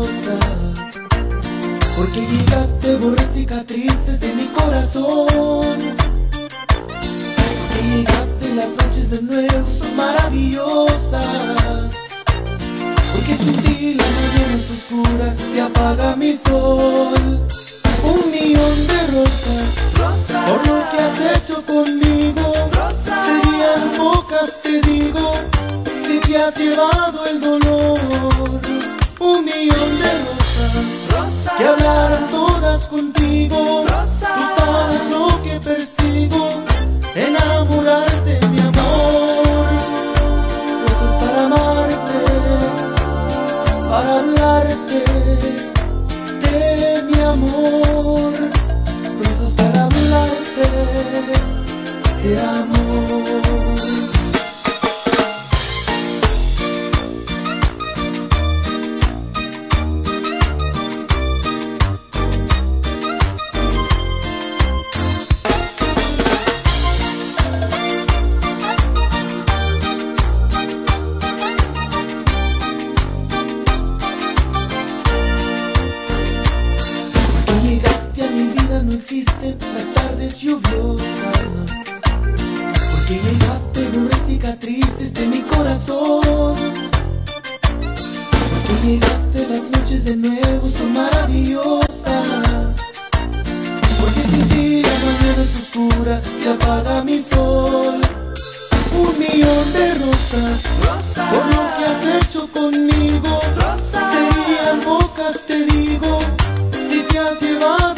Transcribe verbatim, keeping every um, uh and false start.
rosas, porque llegaste, borré cicatrices de mi corazón. Porque llegaste, las noches de nuevo son maravillosas. Porque sin ti la mañana es oscura, se apaga mi sol. Un millón de rosas, Rosa, por lo que has hecho conmigo. Rosa, serían pocas, te digo, si te has llevado el dolor. Un millón de rosas, Rosa, que hablaran todas contigo. Rosa, tú sabes lo que persigo, enamorarte, mi amor. Rosas para amarte, para hablarte de mi amor. Rosas para hablarte de amor. No existen las tardes lluviosas, porque llegaste, borré cicatrices de mi corazón. Porque llegaste, las noches de nuevo son maravillosas. Porque sin ti la mañana es oscura, se apaga mi sol. Un millón de rosas, Rosa, por lo que has hecho conmigo. Rosa, serían pocas, te digo, si te has llevado